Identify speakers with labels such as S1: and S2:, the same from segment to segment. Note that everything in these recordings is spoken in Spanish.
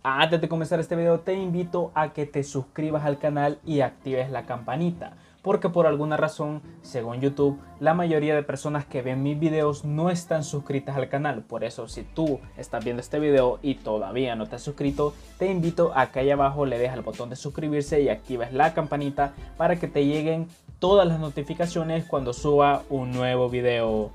S1: Antes de comenzar este video te invito a que te suscribas al canal y actives la campanita, porque por alguna razón, según YouTube, la mayoría de personas que ven mis videos no están suscritas al canal. Por eso, si tú estás viendo este video y todavía no te has suscrito, te invito a que allá abajo le des al botón de suscribirse y actives la campanita para que te lleguen todas las notificaciones cuando suba un nuevo video.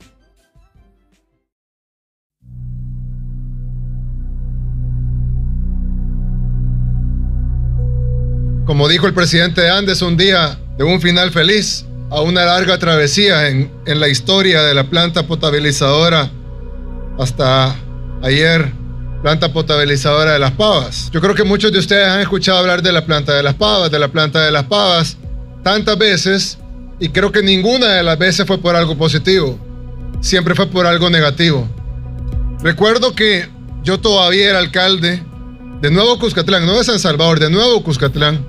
S2: Como dijo el presidente Andes un día, de un final feliz a una larga travesía en la historia de la planta potabilizadora hasta ayer, planta potabilizadora de Las Pavas. Yo creo que muchos de ustedes han escuchado hablar de la planta de Las Pavas, tantas veces, y creo que ninguna de las veces fue por algo positivo, siempre fue por algo negativo. Recuerdo que yo todavía era alcalde de Nuevo Cuscatlán, no de San Salvador, de Nuevo Cuscatlán.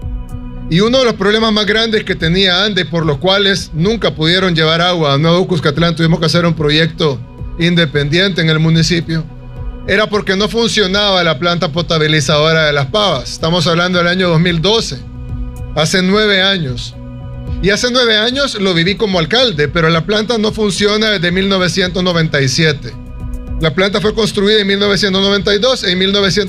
S2: Y uno de los problemas más grandes que tenía Andes, por los cuales nunca pudieron llevar agua a Nuevo Cuscatlán, tuvimos que hacer un proyecto independiente en el municipio, era porque no funcionaba la planta potabilizadora de Las Pavas. Estamos hablando del año 2012, hace 9 años. Y hace 9 años lo viví como alcalde, pero la planta no funciona desde 1997. La planta fue construida en 1992, en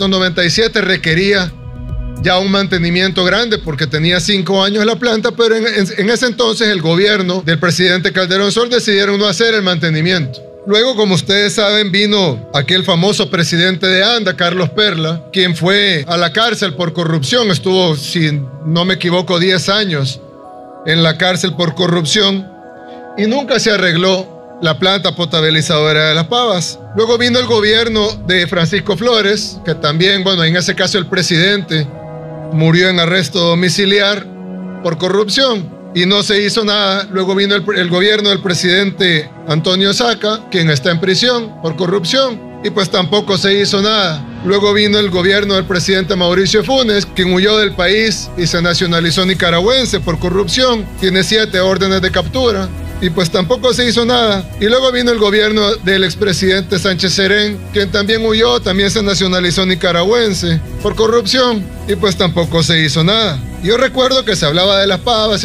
S2: 1997 requería ya un mantenimiento grande porque tenía 5 años la planta, pero en ese entonces el gobierno del presidente Calderón Sol decidieron no hacer el mantenimiento. Luego, como ustedes saben, vino aquel famoso presidente de ANDA, Carlos Perla, quien fue a la cárcel por corrupción. Estuvo, si no me equivoco, 10 años en la cárcel por corrupción y nunca se arregló la planta potabilizadora de Las Pavas. Luego vino el gobierno de Francisco Flores, que también, bueno, en ese caso el presidente murió en arresto domiciliar por corrupción y no se hizo nada. Luego vino el gobierno del presidente Antonio Saca, quien está en prisión por corrupción, y pues tampoco se hizo nada. Luego vino el gobierno del presidente Mauricio Funes, quien huyó del país y se nacionalizó nicaragüense por corrupción. Tiene 7 órdenes de captura y pues tampoco se hizo nada. Y luego vino el gobierno del expresidente Sánchez Serén, quien también huyó, también se nacionalizó nicaragüense por corrupción y pues tampoco se hizo nada. Yo recuerdo que se hablaba de Las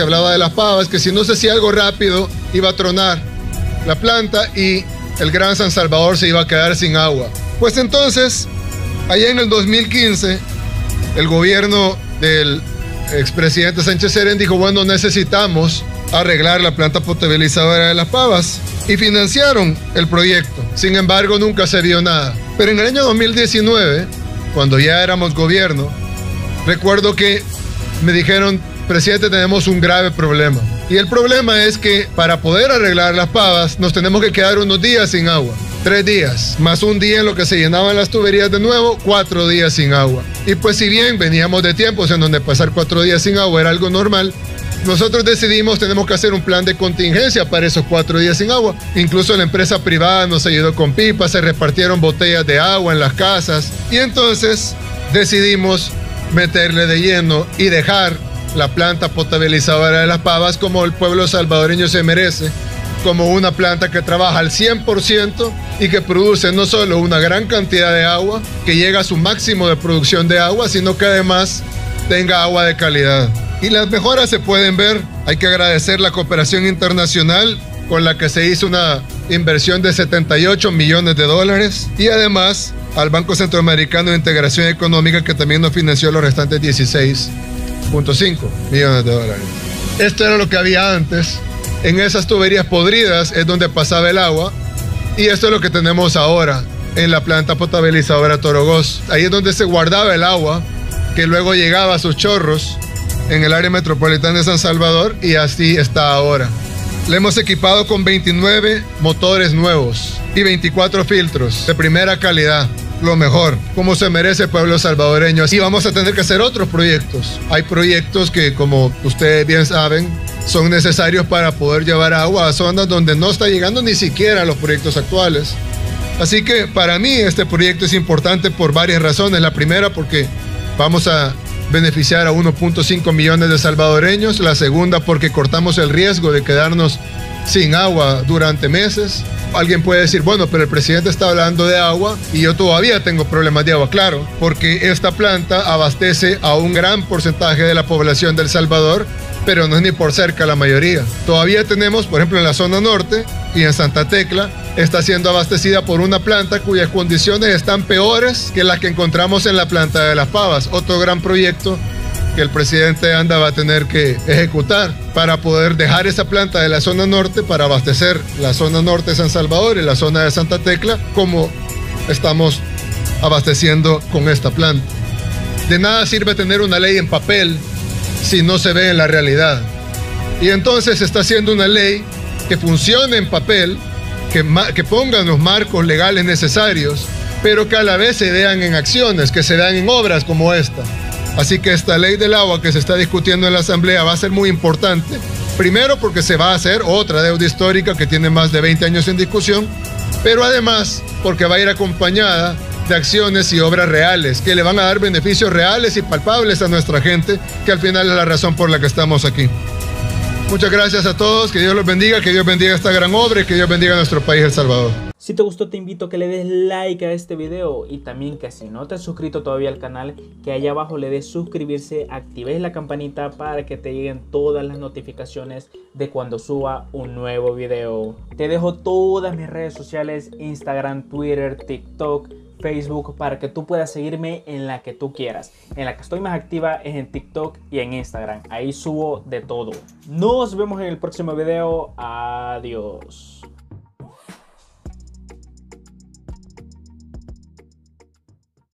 S2: Pavas, que si no se hacía algo rápido iba a tronar la planta y el Gran San Salvador se iba a quedar sin agua. Pues entonces, allá en el 2015, el gobierno del expresidente Sánchez Serén dijo, bueno, necesitamos arreglar la planta potabilizadora de Las Pavas y financiaron el proyecto. Sin embargo, nunca se vio nada. Pero en el año 2019, cuando ya éramos gobierno, recuerdo que me dijeron, presidente, tenemos un grave problema. Y el problema es que para poder arreglar Las Pavas nos tenemos que quedar unos días sin agua. 3 días, más un día en lo que se llenaban las tuberías de nuevo, 4 días sin agua. Y pues si bien veníamos de tiempos en donde pasar 4 días sin agua era algo normal, nosotros decidimos, tenemos que hacer un plan de contingencia para esos 4 días sin agua. Incluso la empresa privada nos ayudó con pipas, se repartieron botellas de agua en las casas. Y entonces decidimos meterle de lleno y dejar la planta potabilizadora de Las Pavas como el pueblo salvadoreño se merece, como una planta que trabaja al 100% y que produce no solo una gran cantidad de agua, que llega a su máximo de producción de agua, sino que además tenga agua de calidad. Y las mejoras se pueden ver. Hay que agradecer la cooperación internacional con la que se hizo una inversión de 78 millones de dólares y además al Banco Centroamericano de Integración Económica, que también nos financió los restantes 16.5 millones de dólares. Esto era lo que había antes. En esas tuberías podridas es donde pasaba el agua y esto es lo que tenemos ahora en la planta potabilizadora Torogoz. Ahí es donde se guardaba el agua que luego llegaba a sus chorros en el área metropolitana de San Salvador y así está ahora. Le hemos equipado con 29 motores nuevos y 24 filtros de primera calidad, lo mejor, como se merece el pueblo salvadoreño. Y vamos a tener que hacer otros proyectos. Hay proyectos que, como ustedes bien saben, son necesarios para poder llevar agua a zonas donde no está llegando ni siquiera los proyectos actuales. Así que para mí este proyecto es importante por varias razones. La primera, porque vamos a beneficiar a 1.5 millones de salvadoreños. La segunda, porque cortamos el riesgo de quedarnos sin agua durante meses. Alguien puede decir, bueno, pero el presidente está hablando de agua y yo todavía tengo problemas de agua. Claro, porque esta planta abastece a un gran porcentaje de la población de El Salvador, pero no es ni por cerca la mayoría. Todavía tenemos, por ejemplo, en la zona norte y en Santa Tecla, está siendo abastecida por una planta cuyas condiciones están peores que las que encontramos en la planta de Las Pavas. Otro gran proyecto que el presidente Anda va a tener que ejecutar para poder dejar esa planta de la zona norte para abastecer la zona norte de San Salvador y la zona de Santa Tecla, como estamos abasteciendo con esta planta. De nada sirve tener una ley en papel si no se ve en la realidad. Y entonces se está haciendo una ley que funcione en papel, que pongan los marcos legales necesarios, pero que a la vez se vean en acciones, que se vean en obras como esta. Así que esta ley del agua que se está discutiendo en la Asamblea va a ser muy importante. Primero porque se va a hacer otra deuda histórica que tiene más de 20 años en discusión, pero además porque va a ir acompañada de acciones y obras reales que le van a dar beneficios reales y palpables a nuestra gente, que al final es la razón por la que estamos aquí. Muchas gracias a todos, que Dios los bendiga, que Dios bendiga esta gran obra y que Dios bendiga a nuestro país, El Salvador.
S1: Si te gustó, te invito a que le des like a este video y también que si no te has suscrito todavía al canal, que allá abajo le des suscribirse, actives la campanita para que te lleguen todas las notificaciones de cuando suba un nuevo video. Te dejo todas mis redes sociales, Instagram, Twitter, TikTok, Facebook, para que tú puedas seguirme en la que tú quieras. En la que estoy más activa es en TikTok y en Instagram. Ahí subo de todo. Nos vemos en el próximo video. Adiós.